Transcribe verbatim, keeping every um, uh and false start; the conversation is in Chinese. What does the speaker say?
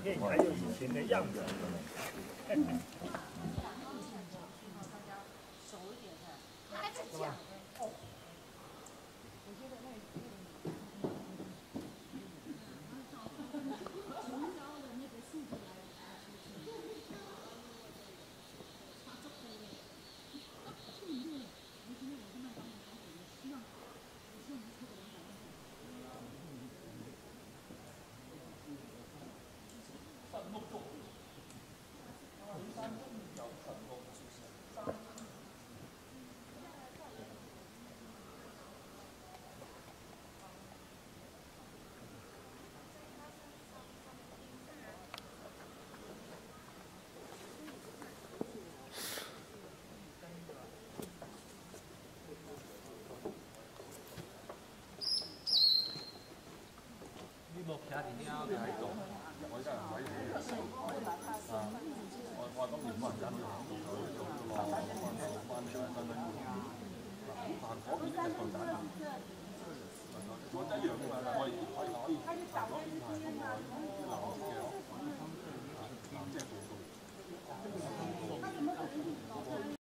面还有以前的样子。是吧？ 幕其他電影嘅喺度，我真係唔鬼理啊！我我話今年冇人跟嘅，做做落翻翻上新聞啊，嗰邊咧就巨蛋，我一樣㗎嘛，我可以可以可以行嗰邊排。